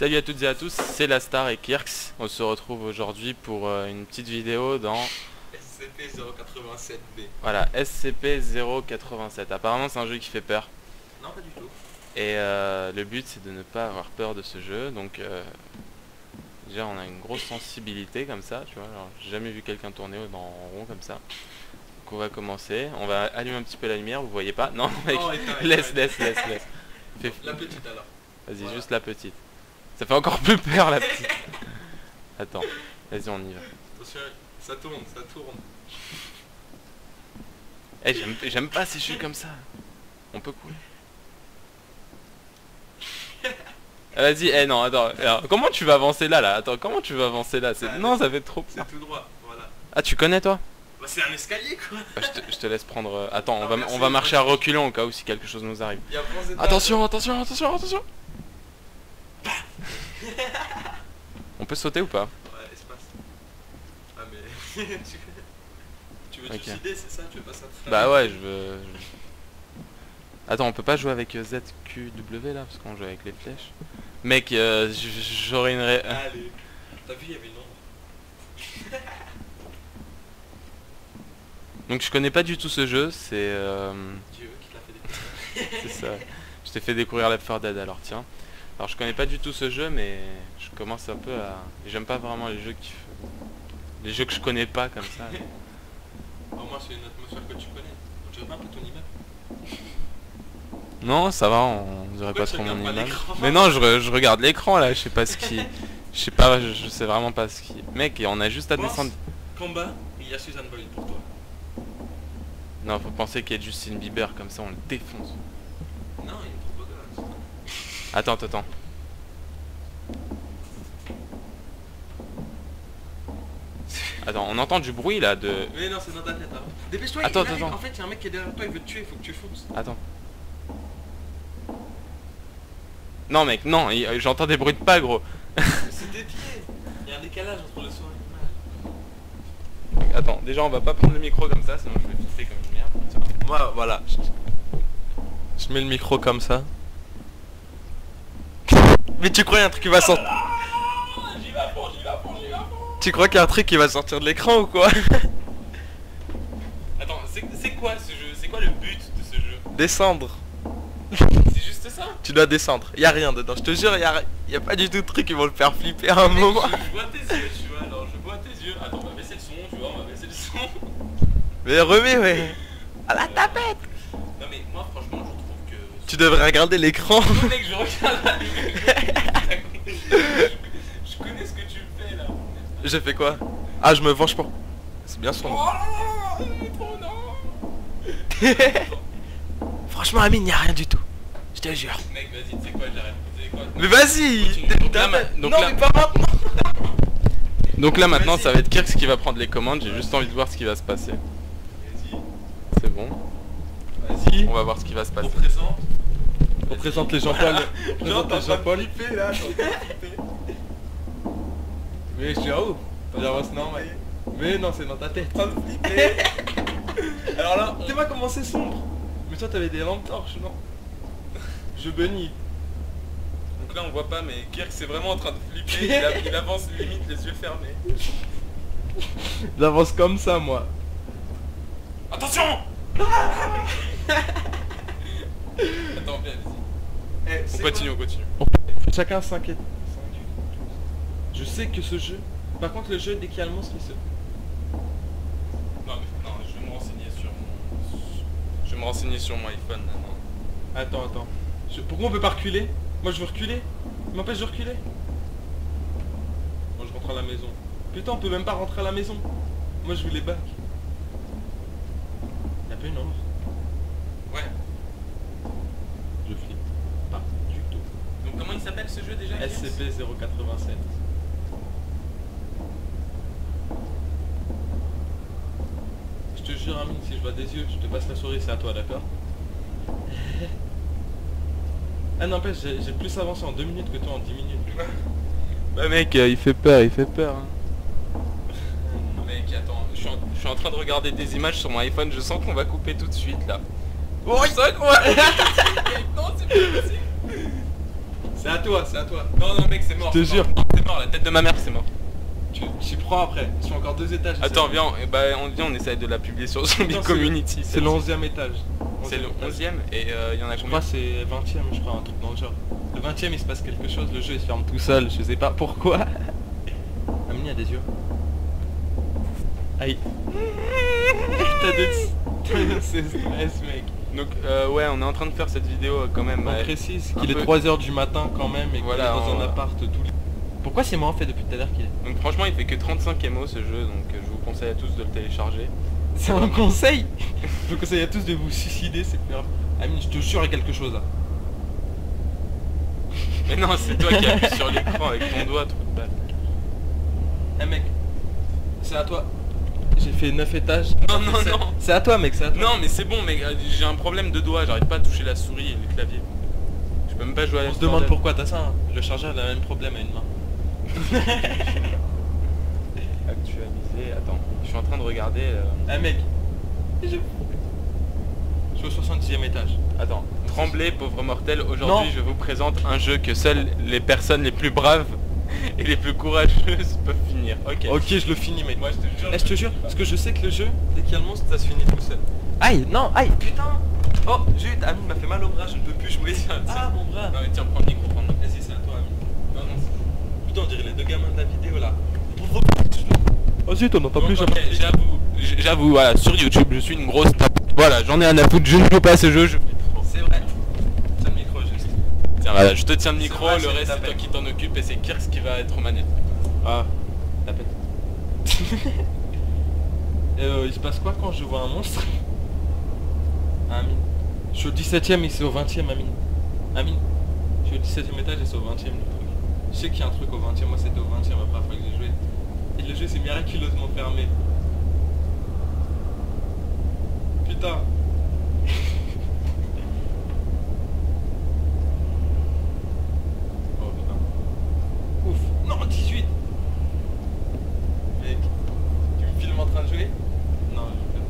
Salut à toutes et à tous, c'est la Star et Kirks. On se retrouve aujourd'hui pour une petite vidéo dans SCP-087B. voilà, SCP-087. Apparemment c'est un jeu qui fait peur. Non, pas du tout. Et le but c'est de ne pas avoir peur de ce jeu. Donc déjà on a une grosse sensibilité comme ça, tu vois. Alors j'ai jamais vu quelqu'un tourner en rond comme ça. Donc on va commencer. On va allumer un petit peu la lumière, vous voyez pas? Non mec, Non, laisse. Fais- La petite alors. Vas-y, Voilà. juste la petite. Ça fait encore plus peur la petite. Attends, vas-y on y va. Attention, ça tourne, ça tourne. Eh, j'aime pas ces jeux comme ça. On peut couler. Ah, vas-y, eh non, attends. Alors, comment tu vas avancer là, là? Attends, comment tu vas avancer là? Non, ça fait trop peur. C'est tout droit, voilà. Ah, tu connais toi? Bah, c'est un escalier quoi. Bah, je te laisse prendre. Attends, Ah, on merci, va marcher à merci. reculons au cas où si quelque chose nous arrive. Il y a plein d'étages. Attention. On peut sauter ou pas? Ouais, espace. Ah, mais. tu veux te Ok. suicider, c'est ça? Tu veux pas ça? Bah ouais, je veux. Attends, on peut pas jouer avec ZQW là parce qu'on joue avec les flèches. Mec, j'aurais une Allez. T'as vu, il y avait une ombre. Donc je connais pas du tout ce jeu, c'est Dieu qui te l'a fait découvrir. c'est ça. Je t'ai fait découvrir Left 4 Dead alors tiens. Alors je connais pas du tout ce jeu mais je commence un peu à... J'aime pas vraiment les jeux qui... Les jeux que je connais pas comme ça. Au moins, c'est une atmosphère que tu connais. On dirait pas un peu ton immeuble. Non ça va, on dirait Pourquoi pas tu trop mon regardes pas image. l'écran? Mais non je regarde l'écran là, je sais pas ce qui... Je sais pas, je sais vraiment pas ce qui... Mec, et on a juste à Pense, descendre... Combat, il y a Susan Boyle pour toi. Non faut penser qu'il y a Justin Bieber comme ça on le défonce. Non, il est trop beau gosse. Attends. Attends, on entend du bruit là de... Mais non, c'est dans ta tête avant. Dépêche-toi, Attends, il arrive. attends. En fait, il y a un mec qui est derrière toi, il veut te tuer, il faut que tu fonces. Attends. Non mec, non, j'entends des bruits de pas gros. C'est dédié. Il y a un décalage entre le son et l'image. Attends, déjà on va pas prendre le micro comme ça, sinon je vais filtrer comme une merde. Tiens. Moi, voilà. Je mets le micro comme ça. Mais tu crois qu'il y a un truc qui va sortir? J'y vais à fond. Tu crois qu'il y a un truc qui va sortir de l'écran ou quoi? Attends, c'est quoi ce jeu? C'est quoi le but de ce jeu? Descendre. C'est juste ça? Tu dois descendre. Il y a rien dedans. Je te jure, il y a pas du tout de trucs qui vont le faire flipper à un moment. Je vois tes yeux, tu vois, alors je vois tes yeux. Attends, on va baisser le son, tu vois, on va baisser le son. Mais remets, ouais. À la tapette. Non mais moi franchement je trouve que... Tu devrais regarder l'écran. Non mec, je regarde la lumière. Je connais ce que tu me fais là. J'ai fait quoi? Ah, je me venge pour... C'est bien sombre. Oh trop non. Franchement, Amine, y a rien du tout. Je te jure. Mec, vas-y, tu sais quoi, j'arrête. Tu sais quoi? Mais vas-y. Continue. Donc là, Non, mais pas maintenant. Donc là maintenant Vas-y. ça va être Kirks qui va prendre les commandes, j'ai juste envie de voir ce qui va se passer. Vas-y. C'est bon, Vas-y. on va voir ce qui va se passer. Représente. Représente les Jean-Paul. Genre, t'es en train de Jean-Paul. flipper là, t'es en train de flipper. Mais je suis à où? Genre, c'est normal. Mais non, c'est dans ta tête. En train de flipper. Alors là, t'es pas comment c'est sombre. Mais toi, t'avais des lampes torches, non? Je bénis. Donc là on voit pas mais Kirks c'est vraiment en train de flipper, il avance limite les yeux fermés. J'avance comme ça, moi. Attention. Attends, viens, vas-y. Eh, On continue. Chacun s'inquiète. Je sais que ce jeu... Par contre, le jeu, dès qu'il y a le monstre, il se... Non, je vais me renseigner sur mon... Je vais me renseigner sur mon iPhone là, non. Attends. Pourquoi on peut pas reculer? Moi, je veux reculer. Il m'empêche de reculer. Moi, je rentre à la maison. Putain, on peut même pas rentrer à la maison. Moi, je veux les bacs. Y'a pas une ombre? Ouais. Je flippe. Pas du tout. Donc comment il s'appelle ce jeu déjà Kirks? SCP-087. Je te jure, Amine, si je vois des yeux, je te passe la souris, c'est à toi, d'accord? Ah n'empêche, j'ai plus avancé en 2 minutes que toi en 10 minutes. Bah mec, il fait peur hein. Mec, attends, je suis en train de regarder des images sur mon iPhone, je sens qu'on va couper tout de suite là. Oh, je sens qu'on va... Non, c'est pas possible. C'est à toi, c'est à toi. Non, non, mec, c'est mort. Je te c'est jure. mort. C'est mort, la tête de ma mère, c'est mort. Tu prends après. Ils sont encore 2 étages. Attends, viens, on essaye de la publier sur Zombie Non, Community. C'est le 11e étage. C'est le 11e et il y en a Je combien? crois c'est 20e, je crois, un truc dans le genre. Le 20e il se passe quelque chose, le jeu il se ferme tout seul, je sais pas pourquoi. Amine a des yeux. Aïe. C'est stress mec. Donc ouais, on est en train de faire cette vidéo quand même. On précise qu'il est peu. 3h du matin quand même et qu'il Voilà, est dans on- un appart tout le... Pourquoi c'est moi en fait depuis tout à l'heure qu'il est? Donc franchement, il fait que 35 MO ce jeu, donc je vous conseille à tous de le télécharger. C'est un conseil. Je vous conseille à tous de vous suicider, c'est clair. Amine, je te jure, il y a quelque chose là. Mais non, c'est toi qui appuies sur l'écran avec ton doigt, trou de balle. Eh mec, c'est à toi. J'ai fait 9 étages. Non, non, C'est- non. C'est à toi mec, c'est à toi. Non, mais c'est bon, mec, j'ai un problème de doigt, j'arrive pas à toucher la souris et le clavier. Je peux même pas jouer à On Left se 4 demande Dead. pourquoi t'as ça, hein. Le chargeur il a le même problème à une main. Actualiser, attends, je suis en train de regarder. Eh mec, je suis au 66e étage. Attends, tremblez, pauvre mortel, aujourd'hui Non. je vous présente un jeu que seules les personnes les plus braves et les plus courageuses peuvent finir. Ok. Ok, je le finis mec. Moi je te jure. Eh, je te jure, parce que je sais que le jeu, dès qu'il y a le monstre, ça se finit tout seul. Aïe, non, aïe, putain. Oh, zut, Amine m'a fait mal au bras, je ne peux plus jouer. Ah, mon bras. Non mais tiens, prends le micro, prends le micro. Vas-y, c'est à toi Amine. Non, non, c'est... Putain, on dirait les 2 gamins de la vidéo là. Oh zut, on n'entend Donc, ok, j'avoue, voilà, sur YouTube, je suis une grosse tape. Voilà, j'en ai un à foutre, je ne joue pas à ce jeu, je fais trop. C'est vrai. Tiens le micro juste. Tiens, voilà, je te tiens le micro, vrai, le c'est reste ta c'est toi peine. qui t'en occupe et c'est Kirks qui va être aux manettes. Ah, la pète. Il se passe quoi quand je vois un monstre? Amine. Je suis au 17ème et c'est au 20ème Amine. Amine. Je suis au 17ème étage et c'est au 20ème le truc. Je sais qu'il y a un truc au 20ème, moi c'était au 20ème la première fois que j'ai joué. Et le jeu s'est miraculeusement fermé. Putain. Oh putain. Ouf. Non, 18. Mec, tu me filmes en train de jouer? Non, je peux.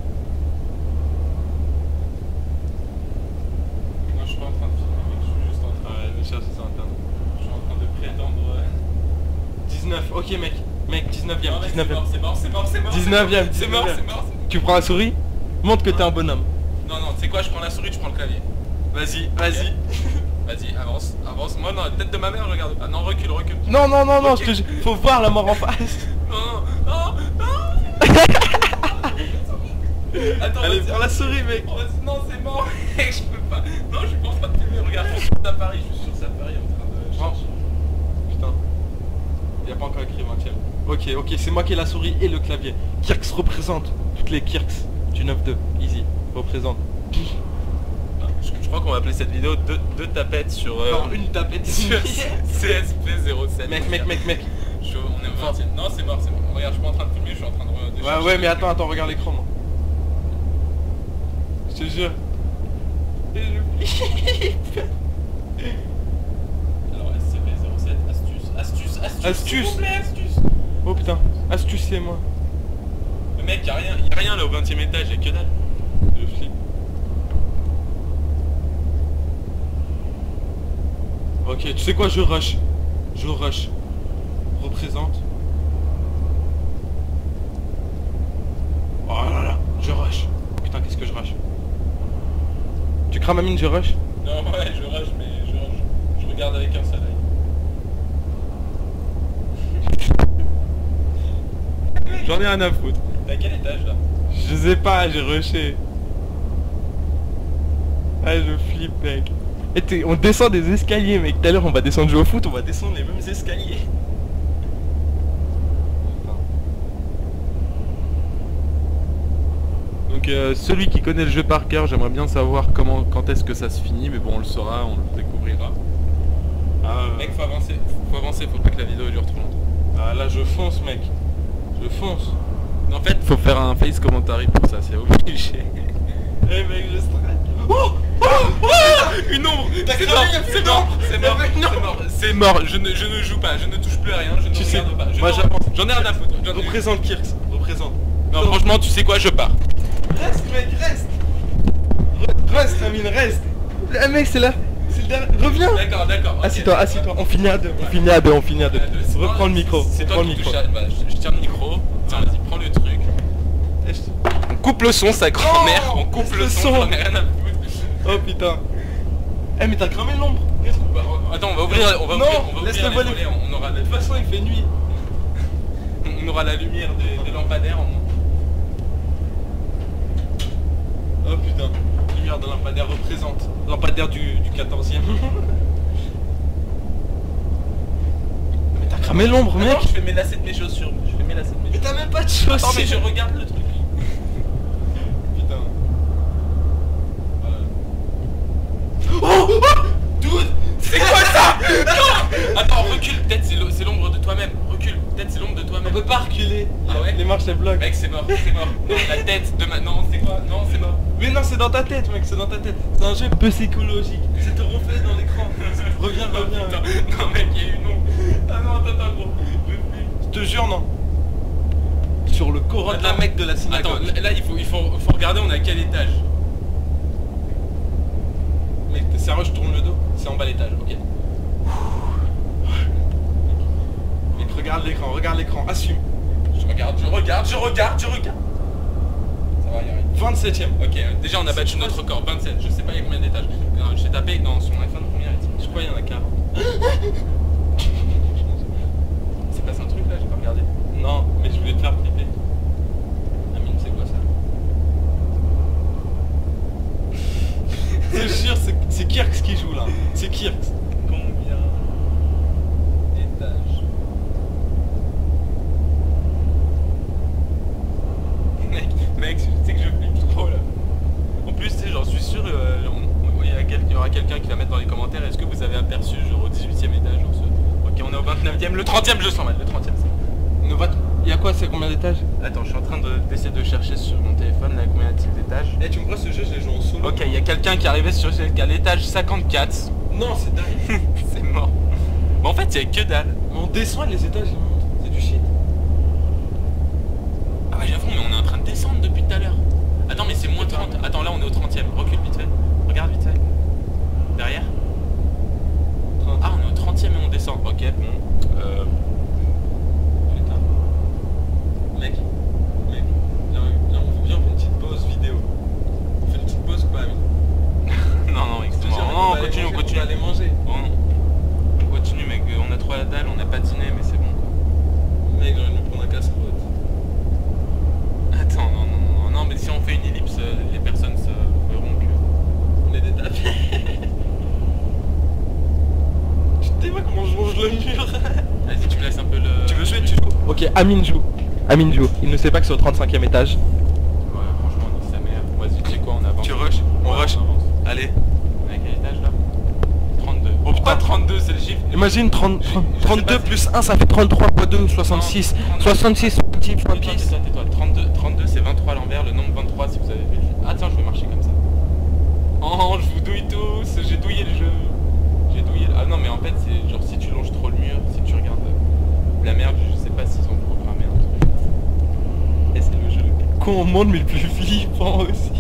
Non, je suis pas en train de filmer, mec, je suis juste en train Ouais, je cherche ça internet. je suis en train de prétendre... 19, ok mec. Mec, 19ème, Non, mec, 19ème. c'est mort. 19ème, C'est mort. 19ème. Tu prends la souris? Montre que t'es un bonhomme. Non, non, tu sais quoi, je prends la souris, tu prends le clavier. Vas-y, vas-y. Vas-y, avance. Moi, non, la tête de ma mère, regarde pas. Non, recule. Non, non, non, non, Ok. je te jure, faut voir la mort en face. Non. Attends, Allez, vas-y. prends la souris, mec. Oh, non, c'est mort, mec, je peux pas. Non, je suis pas en train de filmer, regarde, je suis sur Safari, je suis sur Safari en train de chercher. Putain. Il a pas encore écrit 20ème. Ok, c'est moi qui ai la souris et le clavier. Kirks représente. Toutes les Kirks du 9-2. Easy. Représente. Je crois qu'on va appeler cette vidéo deux tapettes sur... Non, une tapette. sur CSP07. Mec. On est au 20ème. Non, c'est mort. Regarde, je suis pas en train de filmer, je suis en train de chercher. Ouais, mais attends, regarde l'écran, moi. Je te jure. Et je flippe. Alors, SCP-07, astuce. Astuce. S'il vous plaît, astuce. Oh putain, astuce c'est moi. Mais mec, y'a rien là au 20ème étage, y'a que dalle. Je flippe. Ok, tu sais quoi, je rush. Représente. Oh là là, je rush. Putain, qu'est-ce que je rush? Tu crames ma mine, je rush? Non, ouais, je rush, mais je regarde avec un seul œil. J'en ai rien à foutre. T'es à quel étage là? Je sais pas, j'ai rushé. Ah, je flippe, mec. Et on descend des escaliers, mec. Tout à l'heure, on va descendre jouer au foot, on va descendre les mêmes escaliers. Donc celui qui connaît le jeu par cœur, j'aimerais bien savoir quand est-ce que ça se finit, mais bon on le saura, on le découvrira. Mec, faut avancer, faut pas que la vidéo dure trop longtemps. Ah là, je fonce, mec. Je fonce. En fait, faut faire un face commentary pour ça, c'est obligé. Eh mec, je stresse. Une ombre. T'as C'est cramé, mort, il y a c'est plus mort, d'ombre. c'est Il y a mort, plus c'est d'ombre. mort, c'est mort, je ne joue pas, je ne touche plus à rien, je ne Tu sais, regarde pas. moi, j'avance. J'en ai rien à foutre. Représente Kirks, représente. Non, franchement, tu sais quoi, je pars. Reste, mec, reste. Reste, Amine, reste. Eh mec, c'est là. C'est Reviens. D'accord, d'accord. ok. Assis-toi, assis-toi. On finit à deux. On finit à deux. On finit à deux. C'est moi, Reprends le micro. C'est toi Reprends le qui micro. touche à... Bah, je tiens le micro. Tiens, vas-y, prends le truc. On coupe le son, sa grand-mère. Oh, On coupe laisse le le son, son. j'en ai rien à foutre. Oh putain. Eh mais t'as cramé l'ombre. Bah, attends, on va ouvrir, Non, on va laisse ouvrir le les volet. volets, on aura De toute façon il fait nuit. on aura la lumière des lampadaires. Oh putain. Lumière de lampadaire représente. Lampadaire du 14e. Mais t'as cramé l'ombre mec. Attends, je fais mes lacets de mes chaussures. Je fais mes lacets de mes Mais chaussures. t'as même pas de chaussures. Attends, mais je regarde le truc. Putain. Oh, oh Dude, c'est quoi ça? Non. Attends, recule, peut-être c'est l'ombre de toi-même. Recule, peut-être c'est l'ombre de On toi-même. peut pas reculer. Ah ouais? Les marches elles bloquent. Mec, c'est mort, c'est mort. Non, la tête de ma... Non, c'est quoi? Non, c'est mort. Mais non c'est dans ta tête mec, c'est dans ta tête. C'est un jeu un peu psychologique. C'est te reflet dans l'écran. Reviens, Oh, reviens. putain. Mec. Non, mec, il y a eu non. Ah non, attends, gros. Je te jure non. Sur le Coran de la Mecque de la synagogue. Attends, là, il faut regarder, on est à quel étage? Mec, t'es sérieux, je tourne le dos. C'est en bas l'étage, ok. Mec, regarde l'écran, assume. Je regarde. Ça va, y arrive. 27ème. Ok, déjà on a battu notre record, 27, je sais pas il y a combien d'étages. Non, j'ai tapé dans son iPhone combien est-il? Je crois qu'il y en a 40. C'est passé un truc là, j'ai pas regardé. Non, mais je voulais te faire flipper. Amine, c'est quoi ça? Je te jure, c'est Kirks qui joue là. C'est Kirks. Combien d'étages? Mec, tu sais que je flippe trop là. En plus, tu sais, j'en suis sûr, il y aura quelqu'un qui va mettre dans les commentaires, est-ce que vous avez aperçu genre au 18ème étage ou ce... Ok, on est au 29ème, le 30ème je sens mal, le 30ème c'est... Il y a quoi, c'est combien d'étages? Attends, je suis en train d'essayer de chercher sur mon téléphone là combien y a-t-il d'étages. Eh, tu me vois ce jeu, je l'ai joué en solo. Ok, il y a quelqu'un qui est arrivé sur l'étage 54. Non, c'est dingue. C'est mort. Mais en fait, il y a que dalle. Mais on descend et les étages ils montent. C'est du shit. Ah ouais, j'avoue, mais on est en train de descendre depuis tout à l'heure. Attends, mais c'est moins 30. Attends, là on est au 30ème. Recule vite fait. Regarde vite fait. Derrière. 30. Ah, on est au 30ème et on descend. Ok, bon. Putain. Mec, viens, on fait une petite pause vidéo. On fait une petite pause quoi, ami? Non, non, Je te excuse-moi. jure, mec, Non, va aller continue, manger, on continue. va aller manger. Oh non. On continue, mec. On a trop la dalle, on n'a pas dîné, mais c'est bon. Mec, j'ai envie de me prendre un casse-croûte. Attends, non, mais si on fait une ellipse, les personnes se verront que... On est des tapis. Tu sais pas comment je ronge le mur? Vas-y, tu me laisses un peu le... Tu veux jouer, tu joues. Ok, Amine joue. Amine joue. Il ne sait pas que c'est au 35ème étage. Ouais, franchement, on dit sa mère. Vas-y, tu sais quoi, on avance. Tu rush, on Ouais, rush. avance. Allez. On est à quel étage là? 32. Oh, putain. Pourquoi 32 c'est le chiffre? Imagine 32 plus 1 ça fait 33 x 2, 66. 66 petit fois Tais-toi, pisse. tais-toi. 32 c'est 23 à l'envers, le nombre 23 si vous avez vu le jeu. Attends, je vais marcher comme ça. Oh, je vous douille tous, j'ai douillé le jeu. Ah non, mais en fait, c'est genre si tu longes trop le mur, si tu regardes la merde, je sais pas s'ils ont programmé un truc. Et c'est le jeu le plus Con au monde mais le plus flippant aussi.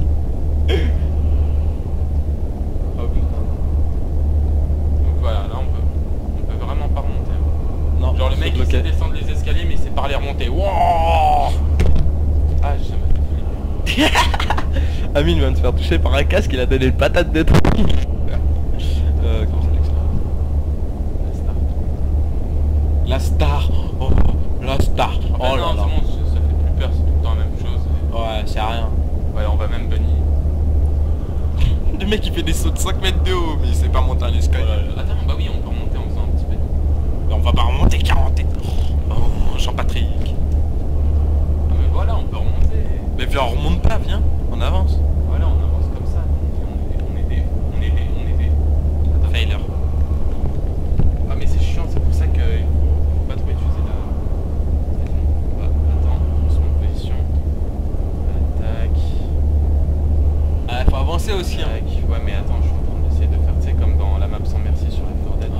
Oh putain. Donc voilà, là on peut vraiment pas remonter. Hein. Non, Genre le mec il sait descendre les escaliers mais il sait pas les remonter. Wouah. Ah, ça m'a fait flipper. Amine vient de se faire toucher par un casque, il a donné une patate de truc. Comment ça dit ça? La star. Oh, la star. Ah bah Oh non, là là. c'est bon, ça fait plus peur, c'est tout le temps la même chose. Ouais, c'est rien. Ouais, on va même bunny. Le mec il fait des sauts de 5 mètres de haut, mais il sait pas monter un escalier. Attends, bah oui, on peut remonter en faisant un petit peu. Mais on va pas remonter 40 étages. Oh, Jean-Patrick. Ah mais voilà, on peut remonter. Mais viens, on remonte pas, viens. On avance. Voilà, on avance comme ça. On est des... Attends. Failure. Ah mais c'est chiant, c'est pour ça qu'il faut pas trop utiliser la... Attends, on se met en position. Tac. Ah, faut avancer aussi hein. Tac. Ouais mais attends, je suis en train d'essayer de faire, tu sais, comme dans la map sans merci sur Left 4 Dead.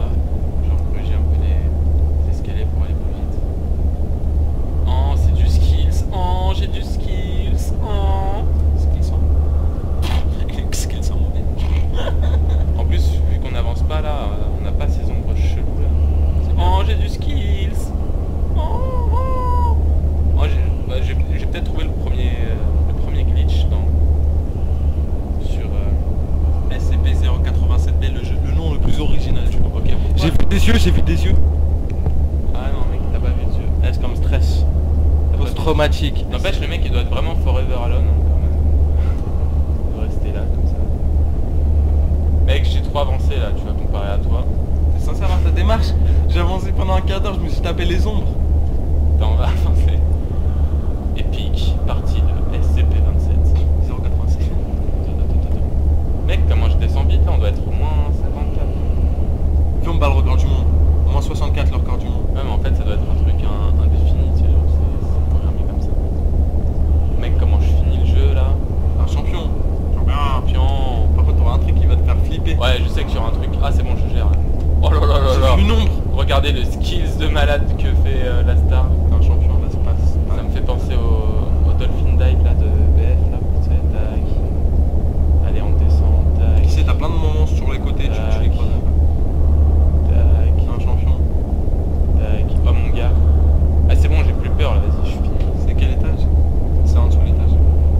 des yeux, j'ai vu des yeux. Ah non mec, t'as pas vu dessus. Eh, c'est comme stress. Post-traumatique. N'empêche, le mec il doit être vraiment forever alone hein, quand même. Il doit rester là comme ça. Mec, j'ai trop avancé là, tu vois, comparé à toi. T'es censé avoir ta démarche. J'ai avancé pendant un quart d'heure, je me suis tapé les ombres. Attends, on va avancer. Épique, partie de SCP-27. 086. Mec, comment je descends vite là, on doit être au moins 54. Puis on bat le record du monde. Au moins 64 le record du monde. Ouais mais en fait ça doit être un truc indéfini, tu sais, genre c'est programmé comme ça. Mec, comment je finis le jeu là? Un champion. Champion. Par contre t'auras un truc qui va te faire flipper. Ouais, je sais que sur un truc... Ah c'est bon, je gère là. Oh là là là là. J'ai vu une ombre. Regardez le skills de malade que fait la star. Un champion là se passe. Ça me fait penser au Dolphin Dive là de BF là. Tu sais, tac. Allez, on descend, tac. Tu sais, t'as plein de moments sur les côtés, tu les croises. Tac, Un champion. tac. Oh mon gars. Ah c'est bon, j'ai plus peur là, vas-y, je suis fini. C'est quel étage? C'est en dessous de l'étage.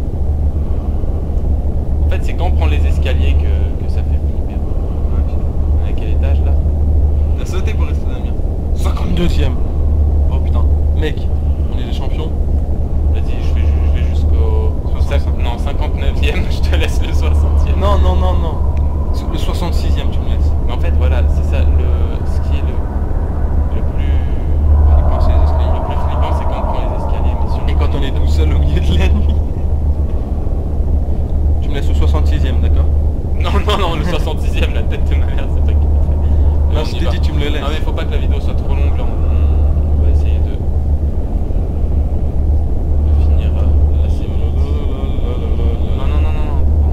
En fait, c'est quand on prend les escaliers que ça fait flipper. On est à quel étage là? T'as sauté pour rester Damien. 52ème. Oh putain. Mec, on est des champions. Vas-y, je vais jusqu'au... 65. Non, 59ème, je te laisse le 60ème. Non, non, non, non. Le 66ème, tu me laisses. Mais en fait, voilà, c'est ça, ce qui est le plus... Flippant, c'est les escaliers. Le plus flippant, c'est quand on prend les escaliers, mais si on... Et quand on est tout seul au milieu de la nuit. Tu me laisses au 66ème, d'accord? Non, non, non, le 66ème, la tête de ma mère, c'est toi qui l'as fait. Non, On je y t'ai va. dit, tu me le laisses. Non mais faut pas que la vidéo soit trop longue, là on va essayer de finir assez Non, non, non, non,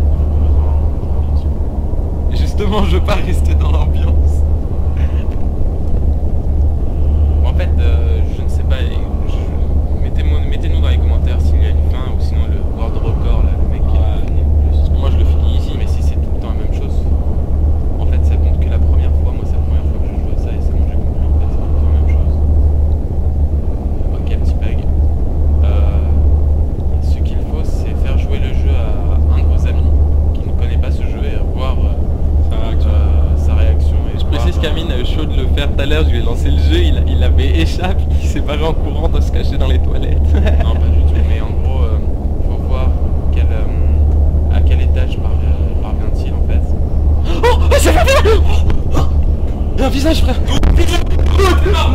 non. Et justement, je veux pas rester dans l'ambiance. En fait, je ne sais pas, mettez-nous dans les commentaires s'il y a une fin ou sinon le world record, là, le mec qui a fini le plus. Moi, je le finis ici. Mais si c'est tout le temps la même chose, en fait ça compte que la première fois, moi c'est la première fois que je joue à ça et c'est bon j'ai compris en fait c'est tout le temps la même chose. Ok, petit bug. Ce qu'il faut c'est faire jouer le jeu à un de vos amis qui ne connaît pas ce jeu et voir sa réaction et Je précise qu'Amine a eu chaud de le faire tout à l'heure, je lui ai lancé le jeu, il avait échappé, il s'est barré en courant de se cacher dans les toilettes. Non pas du tout, mais en gros faut voir à quel étage parvient-il en fait. Oh, c'est pas bien. Il y a un visage, frère. Non,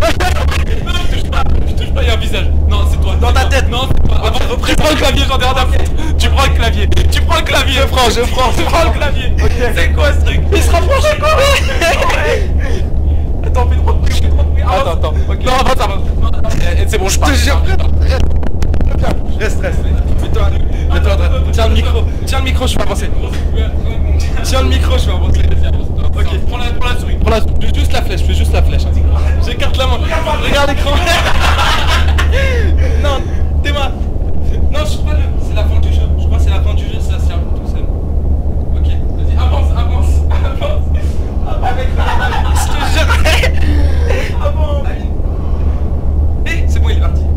je touche pas, il y a un visage. Non, c'est toi. Dans ta tête. Non, c'est toi. Tu prends le clavier, j'en ai rien à foutre. Tu prends le clavier. Tu prends le clavier. Je prends. Tu prends le clavier. C'est quoi ce truc? Il se rapproche, c'est quoi? Attends, fais trop de bruit, fais trop de bruit. Attends, ok. Non, avance. C'est bon, je pars. te jure. Reste. Mets-toi à droite. Tiens le micro, je vais avancer. Tiens le micro, je vais avancer. Ok, prends la souris. Prends juste la flèche, fais juste la flèche. J'écarte la main. Regarde l'écran. Non, Théma. Non, je crois que c'est la fin du jeu. Je crois que c'est la fin du jeu, ça sert tout seul. Ok, vas-y, avance. Avec je te jure. Avance. Eh, c'est bon, il est parti.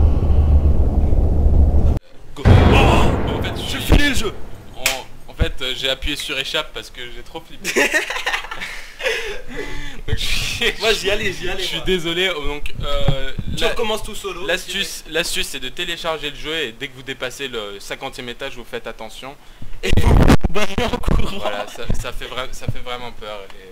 Go. Oh, en fait, j'ai fini le jeu. En fait, j'ai appuyé sur échappe parce que j'ai trop flippé. Donc, Moi, j'y allais. Je suis désolé. Donc, Tu recommences tout solo. l'astuce, c'est de télécharger le jeu et dès que vous dépassez le 50e étage, vous faites attention. Et vous battez en courant. Voilà, ça fait vraiment peur. Et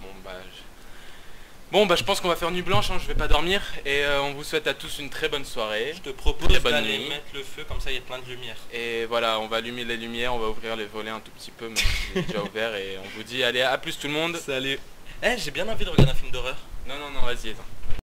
bon bah je pense qu'on va faire nuit blanche, hein, je vais pas dormir et on vous souhaite à tous une très bonne soirée. Je te propose Très bonne d'aller nuit. mettre le feu, comme ça il y a plein de lumière. Et voilà, on va allumer les lumières, on va ouvrir les volets un tout petit peu, mais c'est déjà ouvert et on vous dit allez à plus tout le monde. Salut. Eh, j'ai bien envie de regarder un film d'horreur. Non, vas-y, attends.